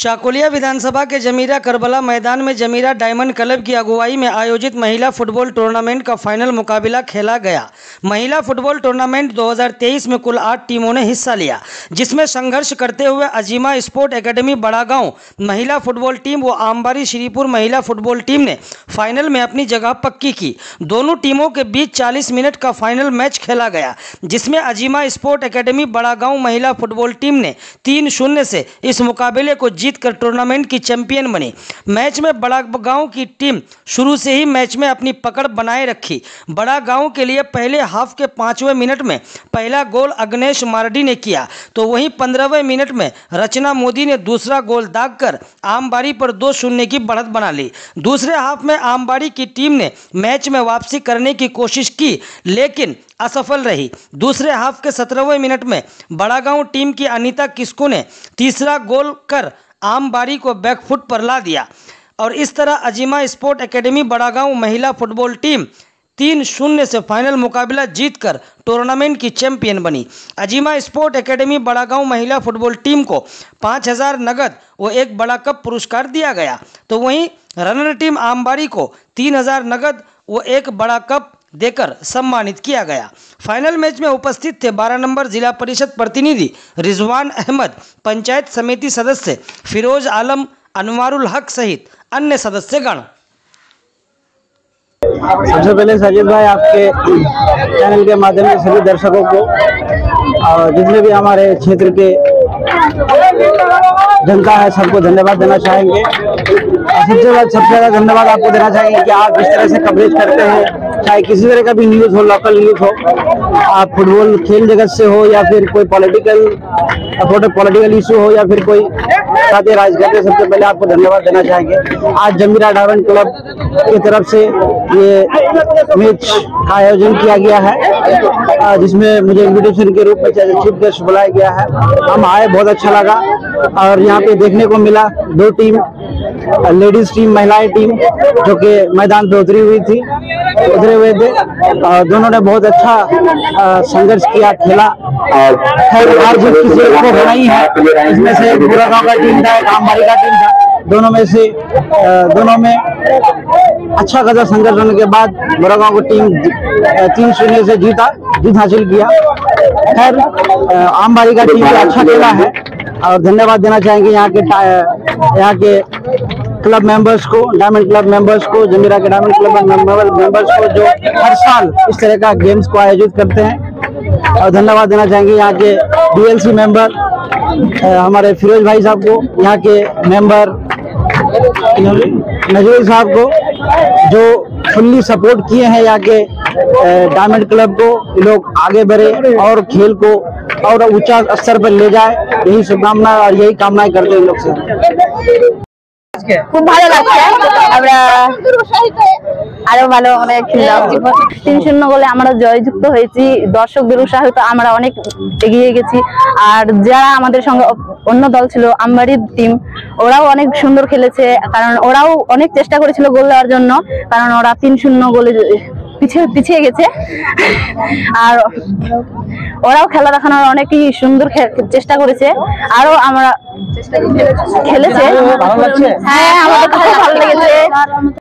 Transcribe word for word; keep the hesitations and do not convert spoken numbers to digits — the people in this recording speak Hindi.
चाकुलिया विधानसभा के जमीरा करबला मैदान में जमीरा डायमंड क्लब की अगुवाई में आयोजित महिला फुटबॉल टूर्नामेंट का फाइनल मुकाबला खेला गया। महिला फुटबॉल टूर्नामेंट दो हज़ार तेईस में कुल आठ टीमों ने हिस्सा लिया, जिसमें संघर्ष करते हुए अजीमा स्पोर्ट एकेडमी बड़ागांव महिला फुटबॉल टीम व आमबारी श्रीपुर महिला फुटबॉल टीम ने फाइनल में अपनी जगह पक्की की। दोनों टीमों के बीच चालीस मिनट का फाइनल मैच खेला गया, जिसमें अजीमा स्पोर्ट एकेडमी बड़ागांव महिला फुटबॉल टीम ने तीन शून्य से इस मुकाबले को जीत कर टूर्नामेंट की चैंपियन बनी। मैच में बड़ागांव की टीम शुरू से ही मैच में अपनी पकड़ बनाए रखी। बड़ागांव के लिए पहले हाफ के पांचवें मिनट में पहला गोल अग्नेश मार्डी ने किया, तो वहीं पंद्रहवें मिनट में रचना मोदी ने दूसरा गोल दागकर आमबारी पर दो शून्य की बढ़त बना ली। दूसरे हाफ में आमबारी की टीम ने मैच में वापसी करने की कोशिश की, लेकिन असफल रही। दूसरे हाफ के सत्रहवें मिनट में बड़ागांव टीम की अनीता किस्कू ने तीसरा गोल कर आमबारी को बैकफुट पर ला दिया और इस तरह अजीमा स्पोर्ट एकेडमी बड़ागांव महिला फुटबॉल टीम तीन शून्य से फाइनल मुकाबला जीतकर टूर्नामेंट की चैंपियन बनी। अजीमा स्पोर्ट एकेडमी बड़ागांव महिला फुटबॉल टीम को पाँच हजार नगद व एक बड़ा कप पुरस्कार दिया गया, तो वहीं रनर टीम आमबारी को तीन हजार नगद व एक बड़ा कप देकर सम्मानित किया गया। फाइनल मैच में उपस्थित थे बारह नंबर जिला परिषद प्रतिनिधि रिजवान अहमद, पंचायत समिति सदस्य फिरोज आलम, अनवारुल हक सहित अन्य सदस्यगण। सबसे पहले साजिद भाई, आपके चैनल के माध्यम से सभी दर्शकों को और जितने भी हमारे क्षेत्र के जनता है सबको धन्यवाद देना चाहेंगे। सबसे बाद सबसे ज़्यादा धन्यवाद आपको देना चाहेंगे कि आप जिस तरह से कवरेज करते हैं, चाहे किसी तरह का भी न्यूज़ हो, लोकल न्यूज़ हो, आप फुटबॉल खेल जगत से हो या फिर कोई पॉलिटिकल पॉलिटिकल इशू हो या फिर कोई साथ राज करते, सबसे पहले आपको धन्यवाद देना चाहेंगे। आज जमीरा डायमंड क्लब की तरफ से ये मैच का आयोजन किया गया है, जिसमें मुझे इन्विटेशन के रूप में चीफ गेस्ट बुलाया गया है। हम आए, बहुत अच्छा लगा और यहाँ पे देखने को मिला दो टीम, लेडीज टीम, महिलाएं टीम जो कि मैदान पे उतरी हुई थी उतरे हुए थे और दोनों ने बहुत अच्छा संघर्ष किया, खेला और खैर हार जीत किसी एक को बनाई है। इसमें से एक बड़ागांव का टीम था, एक आमबारी का टीम था, दोनों में से दोनों में अच्छा खासा संघर्ष होने के बाद बड़ागांव को टीम तीन शून्य से जीता जीत हासिल किया। खैर आमबारी का टीम अच्छा खेला है और धन्यवाद देना चाहेंगे यहाँ के यहाँ के क्लब मेंबर्स को, डायमंड क्लब मेंबर्स को, जमीरा के डायमंड क्लब मेंबर्स को जो हर साल इस तरह का गेम्स को आयोजित करते हैं। और धन्यवाद देना चाहेंगे यहाँ के डीएलसी मेंबर हमारे फिरोज भाई साहब को, यहाँ के मेंबर नजरुल साहब को जो फुल्ली सपोर्ट किए हैं यहाँ के डायमंड क्लब को। लोग आगे बढ़े और खेल को और ऊंचा स्तर पर ले जाए, यही शुभकामना और यही कामनाएं करते हैं लोग से। খুব ভালো লাগছে, আমরা আরো ভালো মানে খেললাম। তিন শূন্য গোলে আমরা জয়যুক্ত হয়েছি, দর্শকদের উৎসাহিত আমরা অনেক এগিয়ে গেছি। আর যারা আমাদের সঙ্গে অন্য দল ছিল আমবাড়ির টিম, ওরাও অনেক সুন্দর খেলেছে, কারণ ওরাও অনেক চেষ্টা করেছিল গোল দেওয়ার জন্য, কারণ ওরা তিন শূন্য গোলে পিছিয়ে পিছিয়ে গেছে। আর ওরাও খেলা দেখানোর অনেকই সুন্দর চেষ্টা করেছে, আরো আমরা খেলেছে। হ্যাঁ, আমাদের খুব ভালো লেগেছে।